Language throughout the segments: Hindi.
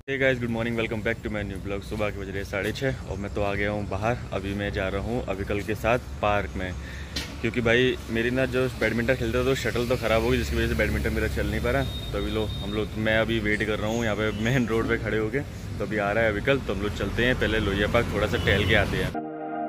Hey guys, good morning, welcome back to my new blog. सुबह के बज रहे 6:30 और मैं तो आ गया हूँ बाहर। अभी मैं जा रहा हूँ अविकल के साथ पार्क में, क्योंकि भाई मेरी ना जो बैडमिंटन खेलते थे तो शटल तो ख़राब हो गई, जिसकी वजह से बैडमिंटन मेरा चल नहीं पा रहा। तो अभी मैं अभी वेट कर रहा हूँ यहाँ पे मेन रोड पे खड़े होके। तो अभी आ रहा है अविकल, तो हम लोग चलते हैं पहले लोहिया पार्क, थोड़ा सा टहल के आते हैं।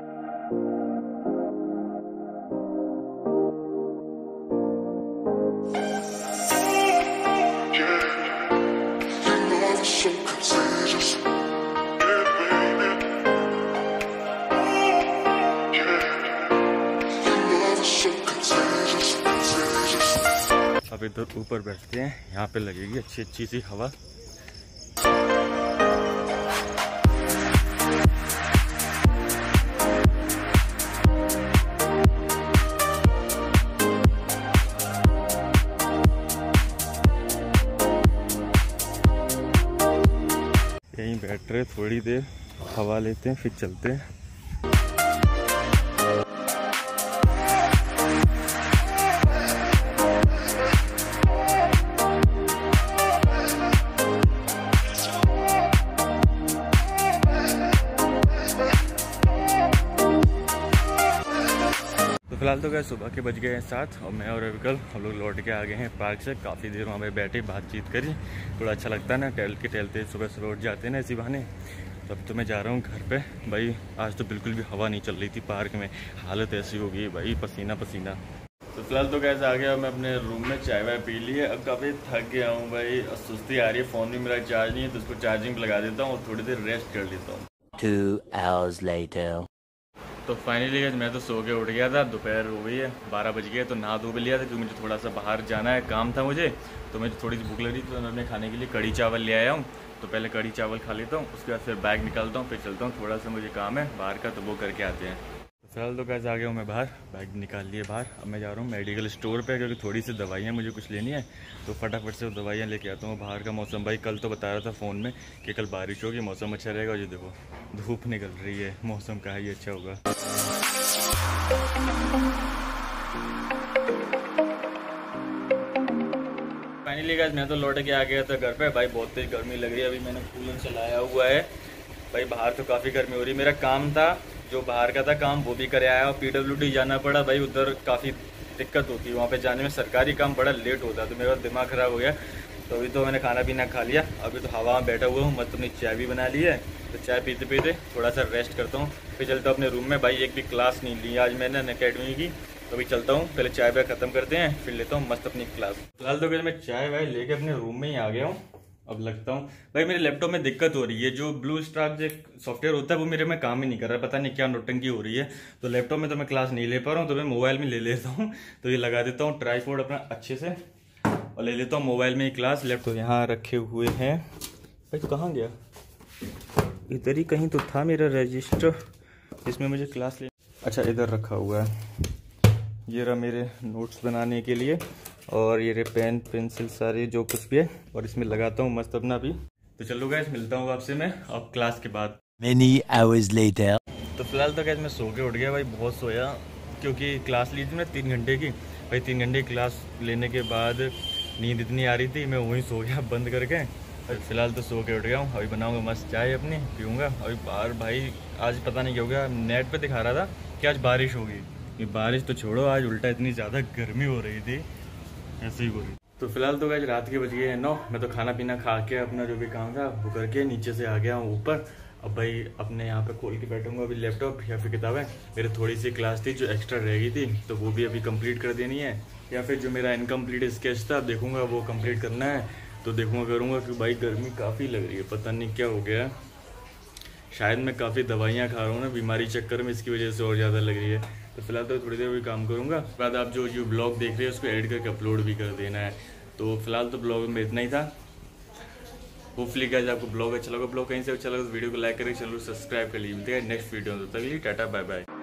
अब इधर ऊपर बैठते हैं, यहाँ पे लगेगी अच्छी अच्छी सी हवा। यहीं बैठ रहे, थोड़ी देर हवा लेते हैं, फिर चलते हैं। फिलहाल तो गए सुबह के बज गए हैं 7 और मैं और अविकल हम लोग लौट के आ गए हैं पार्क से। काफ़ी देर वहाँ पे बैठे, बातचीत करी, थोड़ा अच्छा लगता है ना, टहलते सुबह सुबह उठ जाते हैं ना इसी बहाने। तब तो मैं जा रहा हूँ घर पे। भाई आज तो बिल्कुल भी हवा नहीं चल रही थी पार्क में, हालत ऐसी हो गई भाई, पसीना पसीना। तो फिलहाल तो कैसे आ गया मैं अपने रूम में, चाय वाय पी ली है। अब काफ़ी थक गया हूँ भाई, सुस्ती आ रही है, फ़ोन भी मेरा चार्ज नहीं है, तो उसको चार्जिंग लगा देता हूँ और थोड़ी देर रेस्ट कर लेता हूँ। 2 hours later। तो फाइनली मैं तो सो के उठ गया था, दोपहर हो गई है, 12 बज गए। तो नहा धो भी लिया था क्योंकि मुझे थोड़ा सा बाहर जाना है, काम था मुझे। तो मुझे थोड़ी सी भूख लग रही थी, तो उन्होंने खाने के लिए कड़ी चावल ले आया हूँ। तो पहले कड़ी चावल खा लेता हूँ, उसके बाद फिर बैग निकालता हूँ, फिर चलता हूँ, थोड़ा सा मुझे काम है बाहर का, तो वो करके आते हैं। तो फिलहाल तो कैसे आ गया हूँ मैं बाहर, बैग निकाल लिए बाहर। अब मैं जा रहा हूँ मेडिकल स्टोर पे, क्योंकि थोड़ी सी दवाइयाँ मुझे कुछ लेनी है, तो फटाफट से दवाइयाँ लेके आता हूँ। बाहर का मौसम भाई, कल तो बता रहा था फ़ोन में कि कल बारिश होगी, मौसम अच्छा रहेगा। और ये देखो धूप निकल रही है, मौसम का ही अच्छा होगा। फाइनली गाइस मैं तो लौट के आ गया था घर पे। भाई बहुत तेज गर्मी लग रही है, अभी मैंने कूलर चलाया हुआ है। भाई बाहर तो काफ़ी गर्मी हो रही है। मेरा काम था जो बाहर का था काम, वो भी करे आया और PWD जाना पड़ा। भाई उधर काफ़ी दिक्कत होती है, वहाँ पे जाने में सरकारी काम बड़ा लेट होता है, तो मेरा दिमाग ख़राब हो गया। तो अभी तो मैंने खाना पीना खा लिया, अभी तो हवा में बैठा हुआ हूँ। मत अपनी चाय भी बना ली है, तो चाय पीते पीते थोड़ा सा रेस्ट करता हूँ, फिर चलता हूँ अपने रूम में। भाई एक भी क्लास नहीं ली आज मैंने अकेडमी की, तो अभी चलता हूँ, पहले चाय वाय ख़त्म करते हैं, फिर लेता हूँ मस्त अपनी क्लास। फिलहाल तो मैं चाय वाय लेके अपने रूम में ही आ गया हूँ। अब लगता हूँ भाई मेरे लैपटॉप में दिक्कत हो रही है, जो ब्लू स्टार जो सॉफ्टवेयर होता है वो मेरे में काम ही नहीं कर रहा, पता नहीं क्या नोटंकी हो रही है। तो लैपटॉप में तो मैं क्लास नहीं ले पा रहा हूँ, तो मैं मोबाइल में ले लेता हूँ। तो ये लगा देता हूँ ट्राईपोड अपना अच्छे से और ले लेता हूँ मोबाइल में ही क्लास। लैपटॉप तो यहाँ रखे हुए हैं। भाई तो कहाँ गया, इधर ही कहीं तो था मेरा रजिस्टर जिसमें मुझे क्लास ले। अच्छा इधर रखा हुआ है, ये रहा मेरे नोट्स बनाने के लिए, और ये रहे पेन पेंसिल सारे जो कुछ भी है, और इसमें लगाता हूँ मस्त अपना भी। तो चलो गाइस मिलता हूँ आपसे मैं अब क्लास के बाद। Many hours later। तो फिलहाल तो गाइस मैं सो के उठ गया भाई, बहुत सोया, क्योंकि क्लास ली थी मैं 3 घंटे की। भाई 3 घंटे की क्लास लेने के बाद नींद इतनी आ रही थी, मैं वहीं सो गया बंद करके। फिलहाल तो सो के उठ गया हूँ, अभी बनाऊंगा मस्त चाय अपनी पीऊँगा। अभी बाहर भाई आज पता नहीं क्या हो गया, नेट पे दिखा रहा था कि आज बारिश होगी। ये बारिश तो छोड़ो, आज उल्टा इतनी ज़्यादा गर्मी हो रही थी, ऐसे ही हो रही। तो फिलहाल तो गाइस रात के बज गए हैं 9। मैं तो खाना पीना खा के अपना जो भी काम था वो करके नीचे से आ गया हूँ ऊपर। अब भाई अपने यहाँ पे खोल के बैठूंगा अभी लैपटॉप या फिर किताबें। मेरी थोड़ी सी क्लास थी जो एक्स्ट्रा रह गई थी, तो वो भी अभी कंप्लीट कर देनी है, या फिर जो मेरा इनकम्प्लीट स्केच था देखूंगा वो कंप्लीट करना है, तो देखूंगा करूँगा। क्योंकि भाई गर्मी काफ़ी लग रही है, पता नहीं क्या हो गया, शायद मैं काफ़ी दवाइयाँ खा रहा हूँ ना बीमारी चक्कर में, इसकी वजह से और ज़्यादा लग रही है। तो फिलहाल तो थोड़ी देर भी काम करूँगा, उसके बाद आप जो ब्लॉग देख रहे हैं उसको एडिट करके अपलोड भी कर देना है। तो फिलहाल तो ब्लॉग में इतना ही था। होपफुली गाइस आपको ब्लॉग अच्छा लगा। ब्लॉग कहीं से अच्छा लगा तो वीडियो को लाइक करके चैनल को सब्सक्राइब कर लीजिए। मिलते हैं नेक्स्ट वीडियो में, तब तक के लिए टाटा बाय बाय।